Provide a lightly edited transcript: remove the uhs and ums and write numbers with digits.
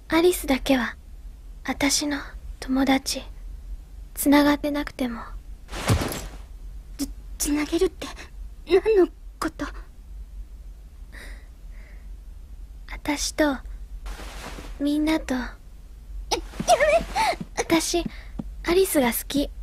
アリスだけは私の友達。繋がってなくても。 つなげるって何のこと？ 私とみんなと。私アリスが好き。